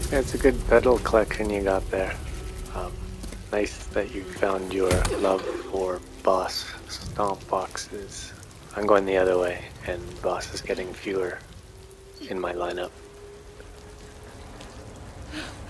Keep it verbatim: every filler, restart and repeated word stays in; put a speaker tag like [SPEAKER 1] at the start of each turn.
[SPEAKER 1] Yeah, it's a good pedal collection you got there. Um, nice that you found your love for Boss stomp boxes. I'm going the other way, and Boss is getting fewer in my lineup.